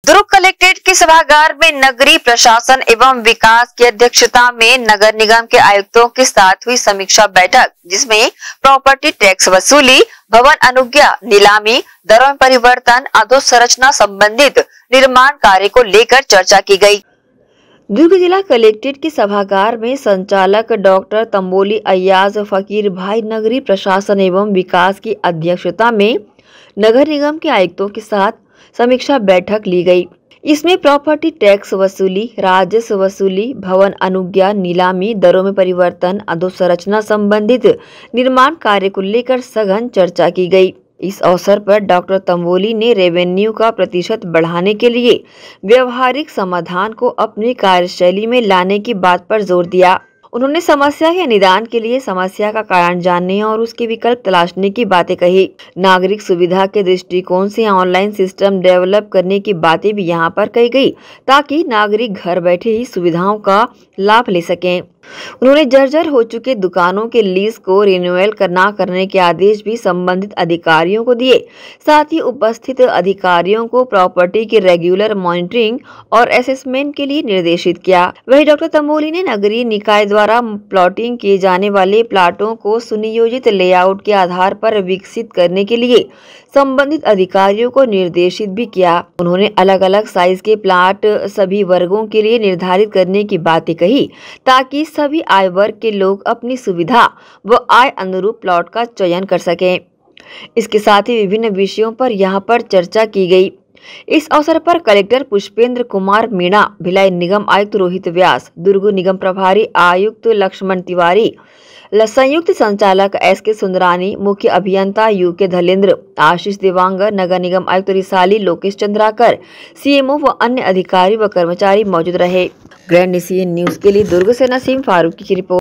दुर्ग collectorate के सभागार में नगरीय प्रशासन एवं विकास की अध्यक्षता में नगर निगम के आयुक्तों के साथ हुई समीक्षा बैठक, जिसमें प्रॉपर्टी टैक्स वसूली, भवन अनुज्ञा, नीलामी, दरों में परिवर्तन, अधोसंरचना संबंधित निर्माण कार्य को लेकर चर्चा की गई। दुर्ग जिला कलेक्ट्रेट के सभागार में संचालक डॉक्टर तंबोली अय्याज फकीर भाई नगरीय प्रशासन एवं विकास की अध्यक्षता में नगर निगम के आयुक्तों के साथ समीक्षा बैठक ली गई। इसमें प्रॉपर्टी टैक्स वसूली, राजस्व वसूली, भवन अनुज्ञा, नीलामी, दरों में परिवर्तन, अधोसंरचना संबंधित निर्माण कार्य को लेकर सघन चर्चा की गई। इस अवसर पर डॉक्टर तंबोली ने रेवेन्यू का प्रतिशत बढ़ाने के लिए व्यवहारिक समाधान को अपनी कार्यशैली में लाने की बात पर जोर दिया। उन्होंने समस्या के निदान के लिए समस्या का कारण जानने और उसके विकल्प तलाशने की बातें कही। नागरिक सुविधा के दृष्टिकोण से ऑनलाइन सिस्टम डेवलप करने की बातें भी यहां पर कही गई, ताकि नागरिक घर बैठे ही सुविधाओं का लाभ ले सकें। उन्होंने जर्जर हो चुके दुकानों के लीज को रिन्यूअल करने के आदेश भी संबंधित अधिकारियों को दिए। साथ ही उपस्थित अधिकारियों को प्रॉपर्टी की रेगुलर मॉनिटरिंग और असेसमेंट के लिए निर्देशित किया। वहीं डॉक्टर तंबोली ने नगरीय निकाय द्वारा प्लॉटिंग किए जाने वाले प्लाटों को सुनियोजित लेआउट के आधार पर विकसित करने के लिए संबंधित अधिकारियों को निर्देशित भी किया। उन्होंने अलग अलग साइज के प्लाट सभी वर्गों के लिए निर्धारित करने की बातें कही, ताकि सभी आय वर्ग के लोग अपनी सुविधा व आय अनुरूप प्लॉट का चयन कर सकें। इसके साथ ही विभिन्न विषयों पर यहां पर चर्चा की गई। इस अवसर पर कलेक्टर पुष्पेंद्र कुमार मीणा, भिलाई निगम आयुक्त रोहित व्यास, दुर्ग निगम प्रभारी आयुक्त लक्ष्मण तिवारी, संयुक्त संचालक एसके सुंदरानी, मुख्य अभियंता यूके धलेंद्र, आशीष देवांगर, नगर निगम आयुक्त रिसाली लोकेश चंद्राकर, सीएमओ व अन्य अधिकारी व कर्मचारी मौजूद रहे। ग्रैंड न्यूज के लिए दुर्ग से नसीम फारूकी की रिपोर्ट।